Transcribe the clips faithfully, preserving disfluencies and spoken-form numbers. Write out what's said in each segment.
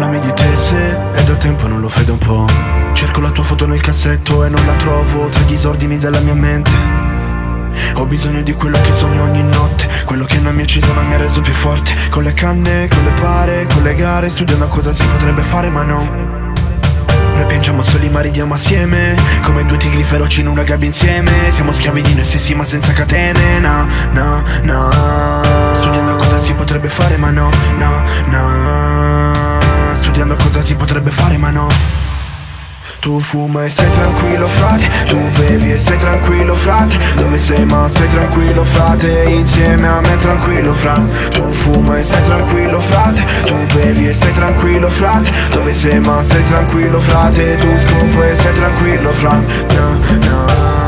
Parlami di te se è da tempo, non lo fai da un po'. Cerco la tua foto nel cassetto e non la trovo tra i disordini della mia mente. Ho bisogno di quello che sogno ogni notte, quello che non mi ha ucciso ma mi ha reso più forte. Con le canne, con le pare, con le gare, studiando cosa si potrebbe fare ma no. Noi piangiamo soli ma ridiamo assieme, come due tigri feroci in una gabbia insieme. Siamo schiavi di noi stessi ma senza catene, no, no, no. Studiando cosa si potrebbe fare ma no, no, no. Studiando cosa si potrebbe fare ma no. Tu fuma e stai tranquillo frate, tu bevi e stai tranquillo frate. Dove sei ma stai tranquillo frate, insieme a me tranquillo fra. Tu fuma e stai tranquillo frate, tu bevi e stai tranquillo frate. Dove sei ma stai tranquillo frate, tu scopo e stai tranquillo fra. No, no.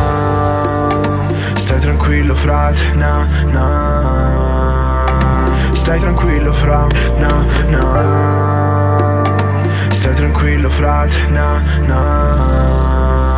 Stai tranquillo frate, no, no. Stai tranquillo fra, no, no. Stai tranquillo frate, no, no.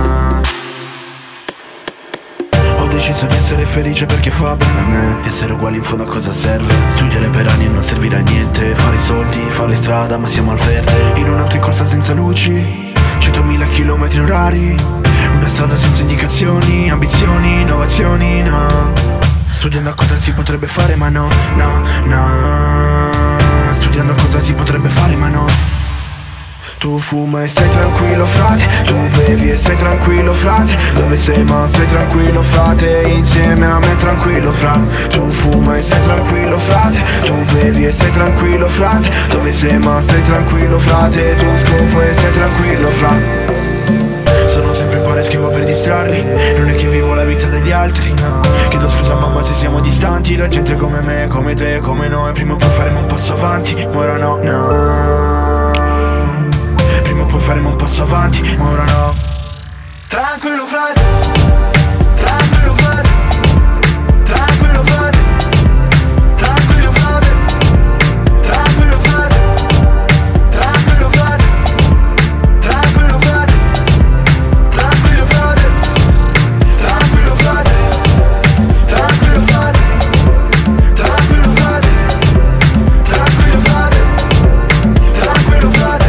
Ho deciso di essere felice perché fa bene a me. Essere uguali in fondo a cosa serve? Studiare per anni e non servirà a niente. Fare i soldi, fare strada ma siamo al verde. In un'auto in corsa senza luci, centomila chilometri orari. Una strada senza indicazioni, ambizioni, innovazioni, no. Studiando a cosa si potrebbe fare ma no, no, no. Studiando a cosa si potrebbe fare ma no. Tu fuma e stai tranquillo frate, tu bevi e stai tranquillo frate. Dove sei ma stai tranquillo frate, insieme a me tranquillo fra. Tu fuma e stai tranquillo frate, tu bevi e stai tranquillo frate. Dove sei ma stai tranquillo frate, tu scopo e stai tranquillo fra. Sono sempre in pare, scrivo per distrarmi. Non è che vivo la vita degli altri, no. Chiedo scusa mamma se siamo distanti. La gente come me, come te, come noi. Prima o poi faremo un passo avanti, ma ora no, no. Prima o poi faremo un passo avanti, ma ora no. Tranquillo frate, tranquillo frate, tranquillo frate, tranquillo frate, tranquillo frate, tranquillo frate, tranquillo frate, tranquillo frate, tranquillo frate, tranquillo frate, tranquillo frate, tranquillo frate, tranquillo frate.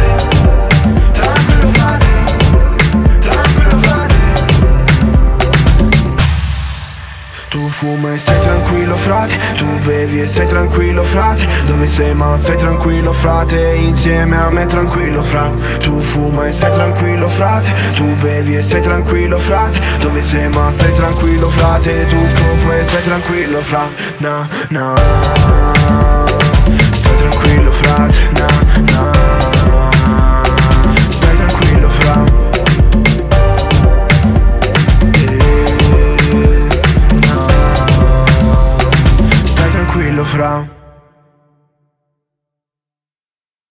Tu fuma e stai tranquillo frate, tu bevi e stai tranquillo frate. Dove sei ma stai tranquillo frate, insieme a me tranquillo fra. Tu fuma e stai tranquillo frate, tu bevi e stai tranquillo frate. Dove sei ma stai tranquillo frate, tu scopo e stai tranquillo fra. No, no. Stai tranquillo frate, no, no.